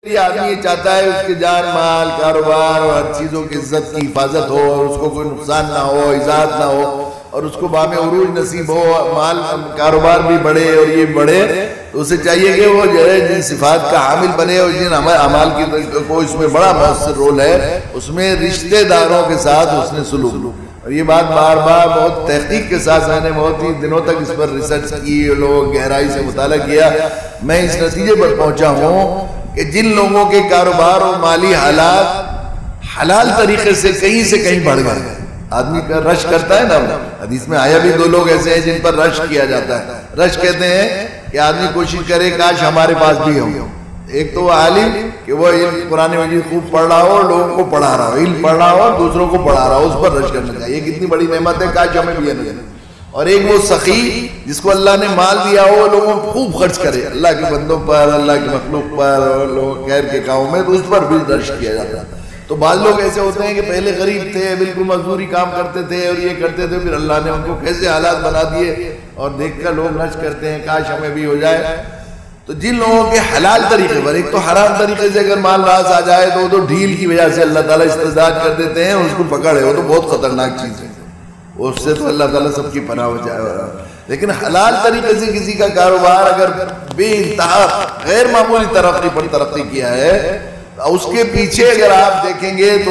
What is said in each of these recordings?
یہ آدمی یہ چاہتا ہے اس کے جان مال کاروبار اور ہر چیزوں کی عزت کی حفاظت ہو اور اس کو کوئی نقصان نہ ہو، ایجاد نہ ہو، اور اس کو بام عروج نصیب ہو، مال کاروبار بھی بڑھے اور یہ بڑھے، تو اسے چاہیے کہ وہ جو ہے جن صفات کا حامل بنے اور جن اعمال کی کو اس میں بڑا مؤثر رول ہے، اس میں رشتہ داروں کے ساتھ اس نے سلوک. اور یہ بات بار بار بہت تحقیق کے ساتھ میں نے بہت ہی دنوں تک اس پر ریسرچ کی، لوگ گہرائی سے مطالعہ کیا. میں اس نتیجے پر پہنچا ہوں کہ جن لوگوں کے کاروبار اور مالی حالات حلال طریقے سے کہیں بڑھ گئے، آدمی کا رش کرتا ہے نا، حدیث میں آیا بھی 2 لوگ ایسے ہیں جن پر رش کیا جاتا ہے. رش کہتے ہیں کہ آدمی کوشش کرے کاش ہمارے پاس بھی ہو. ایک تو وہ عالم کہ وہ علم قرآن مجید خوب پڑھ رہا ہو، لوگوں کو پڑھا رہا ہو، علم پڑھ رہا ہو، دوسروں کو پڑھا رہا ہو، اس پر رش کرنا چاہیے. یہ کتنی بڑی نعمت ہے، کاش ہمیں بھی ہے. اور ایک وہ سخی جس کو اللہ نے مال دیا ہو، لوگوں کو خوب خرچ کرے اللہ کے بندوں پر، اللہ کی مخلوق پر، اور لوگ خیر کے کاموں میں، تو اس پر بھی رش کیا جاتا. تو بعض لوگ ایسے ہوتے ہیں کہ پہلے غریب تھے، بالکل مزدوری کام کرتے تھے اور یہ کرتے تھے، پھر اللہ نے ان کو کیسے حالات بنا دیے اور دیکھ کر لوگ رش کرتے ہیں کاش ہمیں بھی ہو جائے. تو جن لوگوں کے حلال طریقے پر، ایک تو حرام طریقے سے اگر مال راس آ جائے تو وہ تو ڈھیل کی وجہ سے اللہ تعالیٰ استدراج کر دیتے ہیں، اس کو پکڑے، وہ تو بہت خطرناک چیز ہے، اس سے تو اللہ تعالیٰ سب کی پناہ بچائے. لیکن حلال طریقے سے کسی کا کاروبار اگر بے انتہا غیر معمولی ترقی پر ترقی کیا ہے، اس کے پیچھے اگر آپ دیکھیں گے تو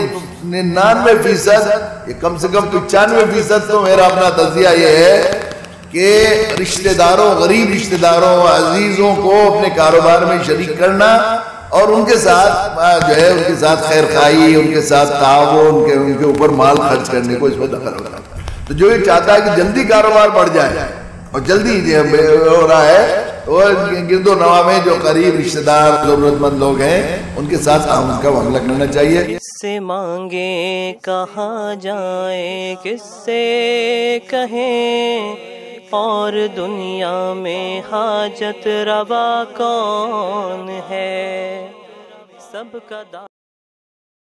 99%، کم سے کم 95% تو میرا اپنا تجزیہ یہ ہے کہ رشتہ داروں، غریب رشتہ داروں، عزیزوں کو اپنے کاروبار میں شریک کرنا اور ان کے ساتھ جو ہے ان کے ساتھ خیر خواہی، ان کے ساتھ تعاون، ان کے اوپر مال خرچ کرنے کو اس میں دخل ہوتا ہے. تو جو یہ چاہتا ہے کہ جلدی کاروبار بڑھ جائے اور جلدی ہو رہا ہے، وہ گرد و نواح میں جو قریب رشتہ دار ضرورت مند لوگ ہیں ان کے ساتھ تعاون کا معاملہ کرنا چاہیے. کس سے مانگے کہاں جائیں، کس سے کہیں، اور دنیا میں حاجت روا کون ہے، سب کا